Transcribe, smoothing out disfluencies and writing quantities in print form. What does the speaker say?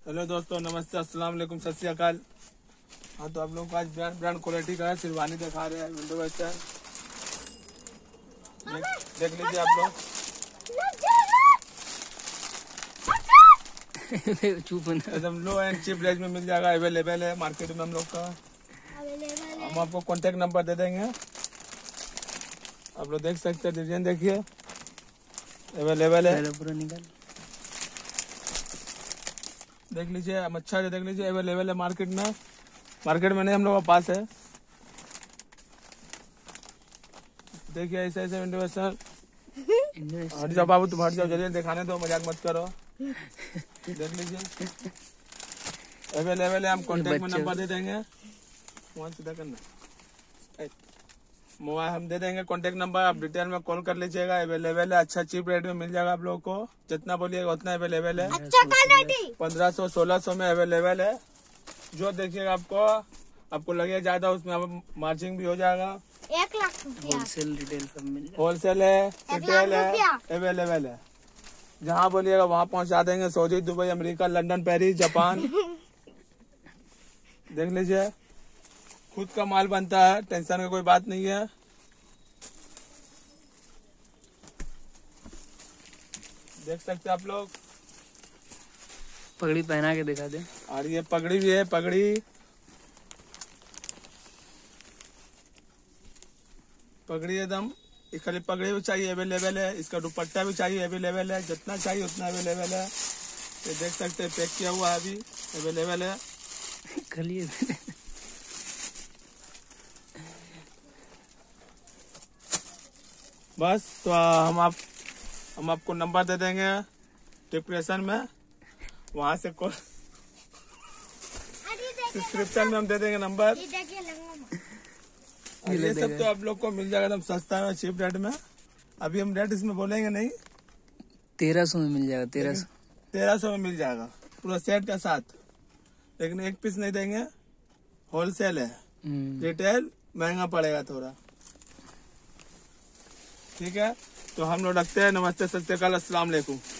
Hello दोस्तों, नमस्ते, अस्सलाम वालेकुम, सत श्री अकाल। हाँ, तो आप लोग को आज ब्रांड क्वालिटी का है शेरवानी दिखा रहे हैं। विंडो वेस्टर्न देख लीजिए आप लोग। चुप एकदम लो एंड चीप रेंज में मिल जाएगा। अवेलेबल है मार्केट में हम लोग का। हम आपको कॉन्टेक्ट नंबर दे देंगे, आप लोग देख सकते हैं। डिजाइन देखिए, अवेलेबल है। पूरा निकल देख लीजिए, हम अच्छा से देख लीजिए। अवेलेबल है मार्केट में नहीं, हम लोग के पास है। देखिए ऐसे ऐसे विंडो वेस्टर्न। हट जाओ बाबू, तुम हट जाओ, जल्दी दिखाने दो, मजाक मत करो। देख लीजिए, अवेलेबल है। हम कॉन्टेक्ट में नंबर दे देंगे, मोबाइल सीधा करना, मोबाइल हम दे देंगे कॉन्टेक्ट नंबर। आप डिटेल में कॉल कर लीजिएगा। अवेलेबल है, अच्छा चीप रेट में मिल जाएगा आप लोगों को। जितना बोलिएगा उतना अवेलेबल है। 1500 1600 में अवेलेबल है। जो देखिएगा आपको लगेगा ज्यादा, उसमें मार्जिन भी हो जाएगा। 1 लाख रुपया होलसेल रिटेल सब मिल जाएगा। होलसेल है, रिटेल है, अवेलेबल है। जहाँ बोलिएगा वहाँ पहुँचा देंगे। Saudi, Dubai, America, London, Paris, Japan. देख लीजिए, खुद का माल बनता है, टेंशन की कोई बात नहीं है। देख सकते हैं आप लोग। पगड़ी पहना के दिखा दे। और ये पगड़ी भी है, पगड़ी एकदम। ये खाली पगड़ी भी चाहिए, अवेलेबल है। इसका दुपट्टा भी चाहिए, अवेलेबल है। जितना चाहिए उतना अवेलेबल है। ये देख सकते हैं, पैक किया हुआ है, अभी अवेलेबल है। खलिए बस तो हम आपको नंबर दे देंगे डिस्क्रिप्शन में, वहां से कॉल, डिस्क्रिप्शन में हम दे देंगे नंबर। ये सब तो आप लोग को मिल जाएगा एकदम सस्ता में, चीप रेट में। अभी हम रेट इसमें बोलेंगे नहीं। 1300 में मिल जाएगा। 1300 में मिल जाएगा पूरा सेट के साथ। लेकिन एक पीस नहीं देंगे, होलसेल है। रिटेल महंगा पड़ेगा थोड़ा, ठीक है। तो हम लोग रखते हैं। नमस्ते, सत श्री अकाल, अस्सलाम वालेकुम।